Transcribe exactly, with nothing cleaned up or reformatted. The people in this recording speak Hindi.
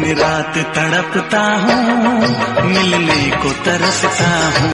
दिन रात तड़पता हूँ, मिलने को तरसता हूँ।